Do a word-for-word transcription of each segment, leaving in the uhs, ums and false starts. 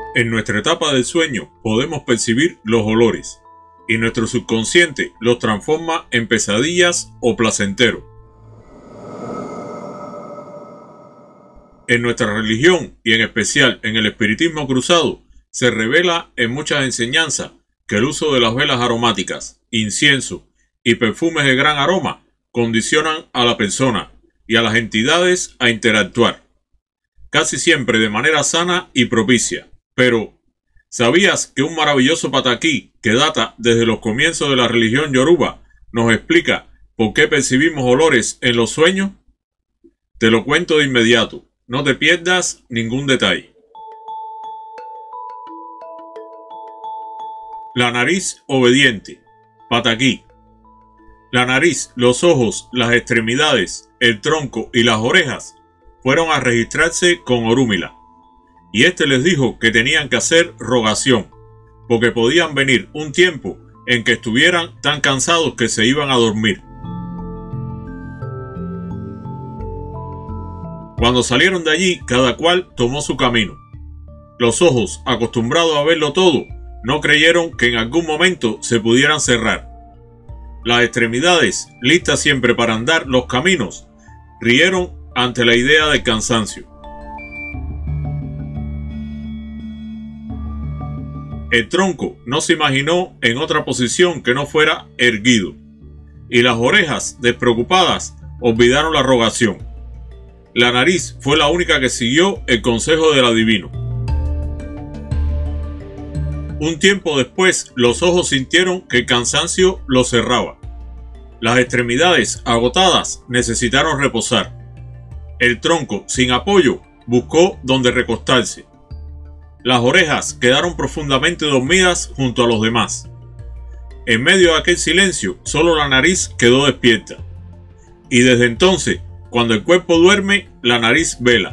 En nuestra etapa del sueño podemos percibir los olores y nuestro subconsciente los transforma en pesadillas o placenteros. En nuestra religión y en especial en el espiritismo cruzado se revela en muchas enseñanzas que el uso de las velas aromáticas, incienso y perfumes de gran aroma condicionan a la persona y a las entidades a interactuar, casi siempre de manera sana y propicia. Pero, ¿sabías que un maravilloso pataquí que data desde los comienzos de la religión yoruba nos explica por qué percibimos olores en los sueños? Te lo cuento de inmediato, no te pierdas ningún detalle. La nariz obediente, pataquí. La nariz, los ojos, las extremidades, el tronco y las orejas fueron a registrarse con Orúmila. Y éste les dijo que tenían que hacer rogación, porque podían venir un tiempo en que estuvieran tan cansados que se iban a dormir. Cuando salieron de allí, cada cual tomó su camino. Los ojos, acostumbrados a verlo todo, no creyeron que en algún momento se pudieran cerrar. Las extremidades, listas siempre para andar los caminos, rieron ante la idea del cansancio. El tronco no se imaginó en otra posición que no fuera erguido, y las orejas, despreocupadas, olvidaron la rogación. La nariz fue la única que siguió el consejo del adivino. Un tiempo después, los ojos sintieron que el cansancio los cerraba. Las extremidades, agotadas, necesitaron reposar. El tronco, sin apoyo, buscó donde recostarse. Las orejas quedaron profundamente dormidas junto a los demás. En medio de aquel silencio, solo la nariz quedó despierta. Y desde entonces, cuando el cuerpo duerme, la nariz vela.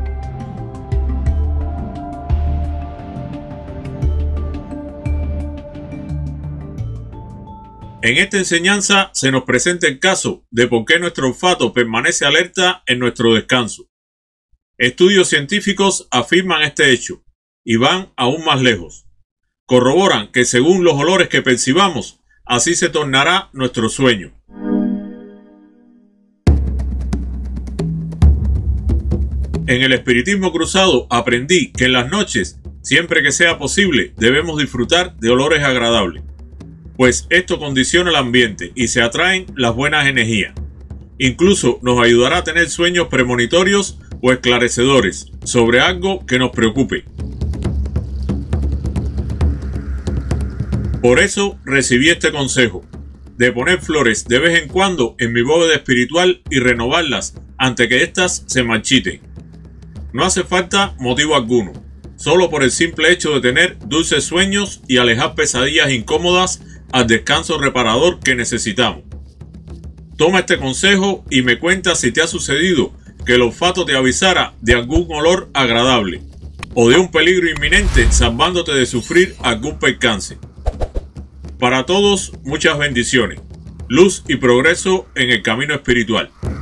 En esta enseñanza se nos presenta el caso de por qué nuestro olfato permanece alerta en nuestro descanso. Estudios científicos afirman este hecho y van aún más lejos. Corroboran que según los olores que percibamos, así se tornará nuestro sueño. En el espiritismo cruzado aprendí que en las noches, siempre que sea posible, debemos disfrutar de olores agradables, pues esto condiciona el ambiente y se atraen las buenas energías. Incluso nos ayudará a tener sueños premonitorios o esclarecedores sobre algo que nos preocupe. Por eso recibí este consejo, de poner flores de vez en cuando en mi bóveda espiritual y renovarlas antes que éstas se marchiten. No hace falta motivo alguno, solo por el simple hecho de tener dulces sueños y alejar pesadillas incómodas al descanso reparador que necesitamos. Toma este consejo y me cuenta si te ha sucedido que el olfato te avisara de algún olor agradable o de un peligro inminente salvándote de sufrir algún percance. Para todos, muchas bendiciones, luz y progreso en el camino espiritual.